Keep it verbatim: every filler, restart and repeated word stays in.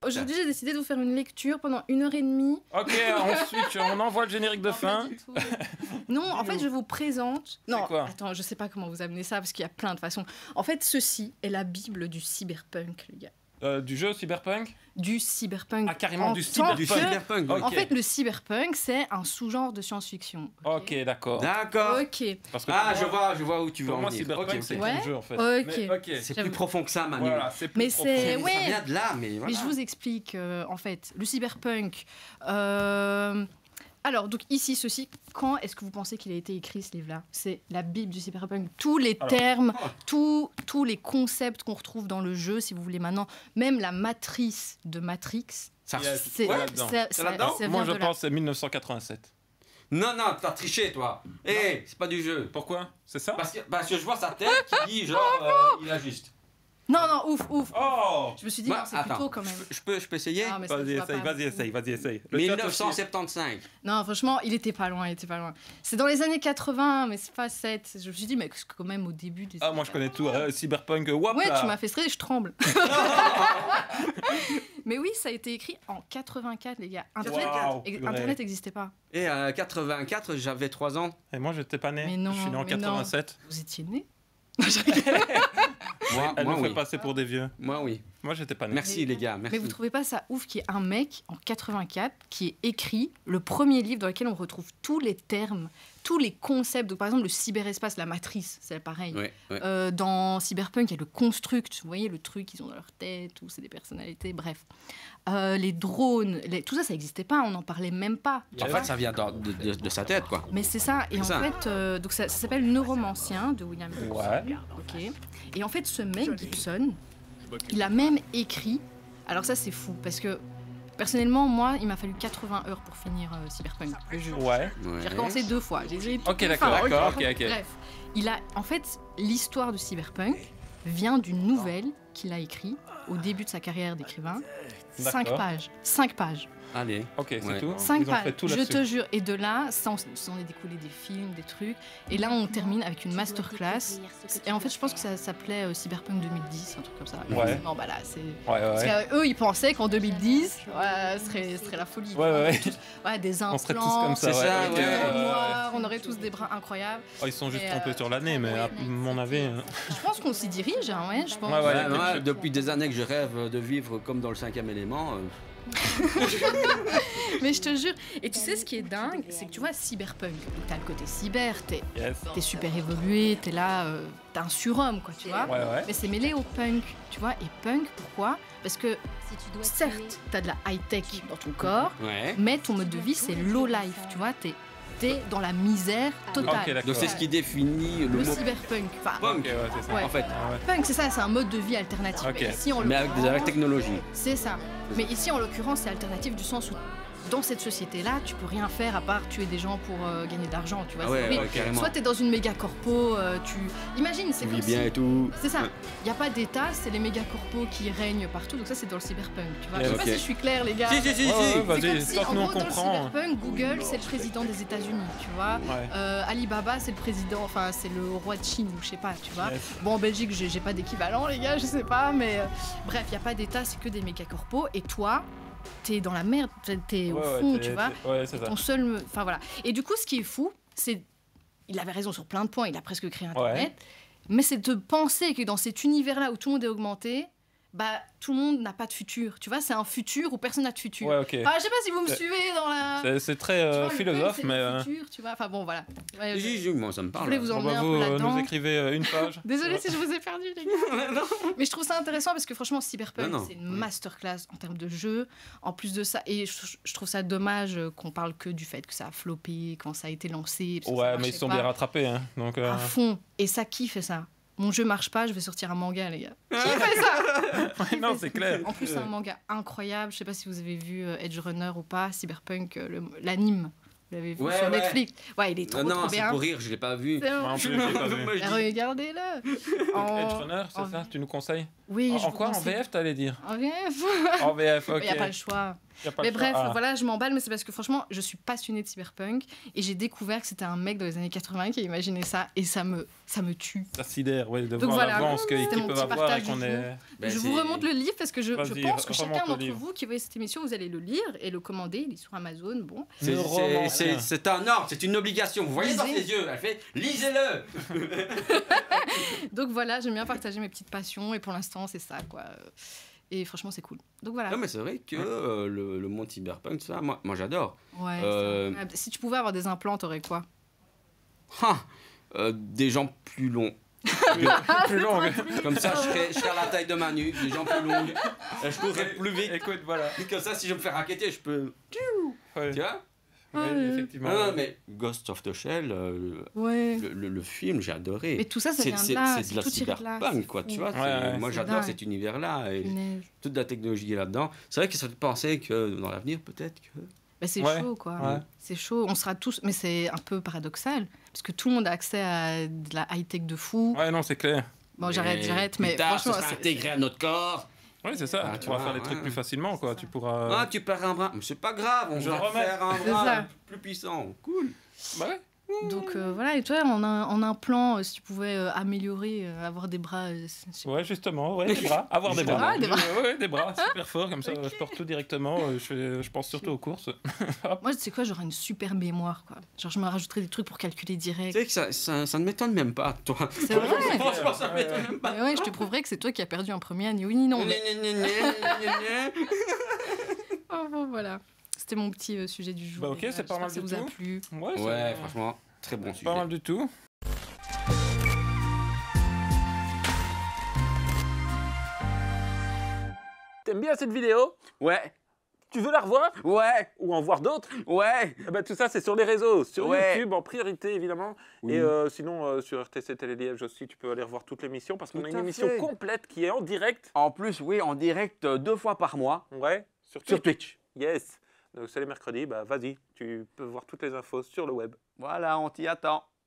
aujourd'hui, j'ai décidé de vous faire une lecture pendant une heure et demie. Ok, ensuite, on envoie le générique de Non, fin. pas du tout. Non, en fait, je vous présente... Non, quoi attends, je sais pas comment vous amener ça, parce qu'il y a plein de façons. En fait, ceci est la bible du cyberpunk, les gars. Euh, du jeu Cyberpunk? Du cyberpunk. Ah, carrément, en du tant cyberpunk. que- Du cyberpunk. Ok. En fait, le cyberpunk, c'est un sous-genre de science-fiction. Ok, d'accord. D'accord. Ok. Parce que Ah, pour je moi- vois, je vois où tu veux Pour en moi, venir. Cyberpunk, Ok, c'est ok. Ouais. un jeu, en fait. Ok. Mais, ok. C'est J'avoue. plus profond que ça, Manu. Voilà, c'est plus Mais profond. c'est- Ça ouais. vient de là, mais voilà. Mais je vous explique, euh, en fait, le cyberpunk. euh, Alors, donc ici, ceci, quand est-ce que vous pensez qu'il a été écrit, ce livre-là? C'est la Bible du cyberpunk. Tous les Alors. termes, Oh. tous, tous les concepts qu'on retrouve dans le jeu, si vous voulez maintenant, même la matrice de Matrix, Ça- Yes. c'est Ouais, ça- là-dedans. ça- C'est là-dedans ça Moi, vient je de là. pense que c'est mille neuf cent quatre-vingt-sept. Non, non, t'as triché, toi. Hé, c'est pas du jeu. Pourquoi? C'est ça? Parce que, parce que je vois sa tête qui dit, genre, euh, il a juste. Non, non, ouf, ouf. Oh! Je me suis dit, Moi, non, c'est attends, plus tôt quand même. Je peux, je peux essayer Ah, mais ça, Vas-y, je vois essaye, pas. vas-y, essaye, vas-y, essaye. Le chat mille aussi. neuf cent soixante-quinze. Non, franchement, il était pas loin, il était pas loin. C'est dans les années quatre-vingts, mais c'est pas sept. Je me suis dit, mais c'est quand même au début des Ah, années moi, je connais tout. euh, Cyberpunk, wop Ouais, là. tu m'as fait stresser, je tremble. Mais oui, ça a été écrit en quatre-vingt-quatre, les gars. Internet, Waouh, ex- purée. Internet n'existait pas. Et en quatre-vingt-quatre, j'avais trois ans. Et moi, j'étais pas né. Mais non, Je suis né en mais non. quatre-vingt-sept. Vous étiez nés? Moi, Elle moi nous fait oui. passer pour des vieux. Moi, oui. Moi, j'étais pas né. Merci, les gars. Merci. Mais vous trouvez pas ça ouf qu'il y ait un mec en quatre-vingt-quatre qui ait écrit le premier livre dans lequel on retrouve tous les termes, tous les concepts. Donc, par exemple, le cyberespace, la matrice, c'est pareil. Ouais, ouais. Euh, dans Cyberpunk, il y a le construct, vous voyez le truc qu'ils ont dans leur tête, ou c'est des personnalités, bref. Euh, les drones, les- tout ça, ça n'existait pas, on n'en parlait même pas. En fait, ça vient de, de- de- de sa tête, quoi. Mais c'est ça, et en C'est ça. fait, euh, donc ça, ça s'appelle Neuromancien de William Gibson. Ouais. Ok. Et en fait, ce mec, Gibson, il a même écrit. Alors, ça, c'est fou, parce que personnellement, moi, il m'a fallu quatre-vingts heures pour finir euh, Cyberpunk, le jeu. Ouais. Ouais. J'ai recommencé deux fois. J'ai j'ai Ok, tout d'accord, fait. d'accord, ok, ok. Bref, il a, en fait, l'histoire de Cyberpunk vient d'une nouvelle qu'il a écrite au début de sa carrière d'écrivain. Cinq D'accord. pages. Cinq pages. Allez. Ok, c'est Ouais. tout. Cinq Ils ont pages. fait tout Je là-dessus. te jure. Et de là, ça en, ça en est découlé des films, des trucs. Et là, on termine avec une masterclass. Et en fait, je pense que ça s'appelait euh, Cyberpunk deux mille dix, un truc comme ça. Ouais. Non, bah là, c'est. Ouais, ouais, Parce ouais. qu'eux, ils pensaient qu'en deux mille dix, ouais, ce serait, ce serait la folie. Ouais, ouais, ouais. Ouais, des implants. On serait tous comme ça, C'est ouais. ça, ok, ouais. ouais, ouais, ouais. noirs, on aurait tous des bras incroyables. Oh, ils sont juste Et, trompés euh, sur l'année, mais à mon avis. euh, Je pense qu'on s'y dirige, hein, ouais, je pense. Ouais, ouais, Ouais, il y a moi, quelque chose. depuis des années que je rêve de vivre comme dans le cinquième élément. euh, Mais je te jure. Et tu sais, ce qui est dingue, c'est que tu vois, cyberpunk. Donc, t'as le côté cyber, t'es Yes. t'es super évolué, t'es là, euh, t'es un surhomme, quoi, tu vois. Ouais, ouais. Mais c'est mêlé au punk, tu vois. Et punk, pourquoi? Parce que, certes, t'as de la high-tech dans ton corps, Ouais. mais ton mode de vie, c'est low life, tu vois. T'es t'es dans la misère totale. Ok, d'accord. Donc c'est ce qui définit le, Le mot cyberpunk. Enfin, punk, Ok, ouais, c'est ça. Ouais. en fait. Ah ouais. punk, c'est ça, c'est un mode de vie alternatif. Ok. Mais ici, en Mais avec, des- avec l'occurrence, technologie. c'est ça. Mais ici, en l'occurrence, c'est alternatif du sens où, dans cette société-là, tu peux rien faire à part tuer des gens pour euh, gagner de l'argent, tu vois. Ah c'est ouais, horrible. ouais, carrément. Soit t'es dans une méga corpo, euh, tu... Imagine, c'est Tu comme vis bien si... et tout. C'est ça. Ouais. Il n'y a pas d'État, c'est les méga corpos qui règnent partout. Donc ça, c'est dans le cyberpunk, tu vois. Yeah, Je sais ok. pas si je suis claire, les gars. Si, si, si, Ouais, si. ouais, C'est vas-y, comme si, tant en que nous on gros, dans le comprend. cyberpunk, Google, c'est le président des États-Unis, tu vois. Ouais. Euh, Alibaba, c'est le président, enfin, c'est le roi de Chine, ou je sais pas, tu vois. Yes. Bon, en Belgique, j'ai j'ai pas d'équivalent, les gars, je sais pas, mais euh, bref, il y a pas d'État, c'est que des méga corpos. Et toi, t'es dans la merde, t'es- t'es au Ouais, ouais, fond, t'es- tu vois. t'es- Ouais, c'est ça. Ton seul, enfin voilà. Et du coup, ce qui est fou, c'est, il avait raison sur plein de points. Il a presque créé Internet, mais c'est de penser que dans cet univers-là où tout le monde est augmenté, bah tout le monde n'a pas de futur. Tu vois, c'est un futur où personne n'a de futur. Ouais, ok. Enfin, je sais pas si vous me C'est- suivez dans la. C'est- C'est très Tu euh, vois, le philosophe, punk, c'est mais. le euh, futur, tu vois. Enfin bon, voilà. Ouais, je- Si, si, moi ça me je parle. voulais vous bon, emmener bah, un vous peu euh, là-dedans. nous écrivez euh, une page. Désolée si je vous ai perdu, les gars. Mais je trouve ça intéressant parce que franchement, Cyberpunk, Non, non. c'est une masterclass en termes de jeu. En plus de ça, et je, je trouve ça dommage qu'on parle que du fait que ça a floppé quand ça a été lancé. parce que ça Ouais, mais marchait ils se sont pas bien rattrapés. Hein. Donc, euh, à fond. Et ça, qui fait ça? Mon jeu marche pas, je vais sortir un manga, les gars. Qui fait ça? Qui non, fait c'est ça clair. En plus, c'est un manga incroyable. Je sais pas si vous avez vu euh, Edge Runner ou pas, Cyberpunk, euh, le- l'anime. Vous l'avez vu Ouais, sur ouais. Netflix. Ouais, il est trop, Non, trop non, c'est bien. pour rire, je l'ai pas vu. C'est Moi bon. non plus, je l'ai pas vu. Moi, je Mais dis- regardez-le. En- Edge Runner, c'est en- ça? Tu nous conseilles? Oui, En, je en vous quoi? En conseille. V F, t'allais dire? En V F. En V F, ok. Il n'y a pas le choix. Y a pas Mais le bref, choix. Ah. voilà, je m'emballe, mais c'est parce que franchement, je suis passionnée de cyberpunk et j'ai découvert que c'était un mec dans les années quatre-vingts qui a imaginé ça et ça me, ça me tue. Ça sidère, ouais, de Donc voir voilà, l'avance qu'ils c'était mon peuvent petit avoir partage et qu'on du est... Ben, je c'est- vous remonte le livre parce que je, je Vas-y, pense que remonte chacun le d'entre livre. vous qui voyez cette émission, vous allez le lire et le commander. Il est sur Amazon, bon. C'est- Le c'est- roman. C'est c'est un ordre, c'est une obligation. Vous voyez dans Lisez. ses yeux, elle fait lisez-le. Donc voilà, j'aime bien partager mes petites passions et pour l'instant, c'est ça, quoi. Et franchement, c'est cool. Donc voilà. Non mais c'est vrai que euh, le, le monde cyberpunk, ça, moi, moi j'adore. Ouais, Euh, c'est incroyable. Si tu pouvais avoir des implants, t'aurais quoi? Ah, euh, des gens plus longs. plus longue. Comme ça, je serais, je serais à la taille de ma nuque, des gens plus longs. Et je courrais plus vite. Écoute, voilà. Comme ça, si je me fais raqueter, je peux. Ouais. Tu vois? Oui, Ouais. effectivement. Non, non, mais Ghost of the Shell, euh, Ouais. le, le- le film, j'ai adoré. Mais tout ça, ça C'est vient de c'est- là. c'est de la tout tiré de là, cyberpunk, c'est quoi, fou. tu vois. Ouais, c'est- ouais, moi, c'est j'adore dingue. cet univers-là et Punaise. toute la technologie qui est là-dedans. C'est vrai que ça fait penser que dans l'avenir, peut-être que. Bah, c'est Ouais, chaud, quoi. ouais. C'est chaud. On sera tous. Mais c'est un peu paradoxal. Parce que tout le monde a accès à de la high-tech de fou. Ouais, non, c'est clair. Bon, j'arrête, j'arrête. Mais plus tard, franchement, ça sera c'est- intégré à notre corps. Oui, c'est ça. Ah, tu tu pourras vois, faire les ouais. trucs plus facilement, quoi. Tu pourras... Ah, tu perds un bras. Mais c'est pas grave, on Je va le remets. faire un C'est bras ça. plus puissant. Cool. Bah ouais. Donc euh, voilà, et toi, en un, en un plan, euh, si tu pouvais euh, améliorer, euh, avoir des bras. euh, c'est- c'est- Ouais, justement, ouais, des bras. Avoir des Justement. bras. Ah, des bras. Ouais, ouais, des bras, super fort, comme ça, je porte tout directement. euh, Je, fais- je pense surtout aux courses. Moi, tu sais quoi, j'aurais une super mémoire, quoi. Genre, je me rajouterais des trucs pour calculer Tu direct. sais que ça, ça, ça ne m'étonne même pas, toi. C'est vrai. Franchement, ça m'étonne même pas. Mais ouais, je te prouverai que c'est toi qui as perdu un premier, ni oui ni non. mais- Gna, gna, gna, gna, gna, gna. Oh, bon, voilà. C'était mon petit euh, sujet du jour. Bah, ok, les gars. c'est pas J'espère mal que ça du vous a tout. plu. Ouais, c'est Ouais, franchement, très bon sujet. pas mal du tout. T'aimes bien cette vidéo? Ouais, Tu veux la revoir? ouais, Ou en voir d'autres? ouais. Eh ben, tout ça, c'est sur les réseaux. Sur Ouais. YouTube, en priorité, évidemment. Oui. Et euh, sinon, euh, sur R T C Télé Liège aussi, tu peux aller revoir toute l'émission parce qu'on Tout a une à émission fait. complète qui est en direct. En plus, oui, en direct euh, deux fois par mois Ouais, sur sur Twitch. Twitch. Yes. Donc, c'est les mercredis. Bah, vas-y, tu peux voir toutes les infos sur le web. Voilà, on t'y attend.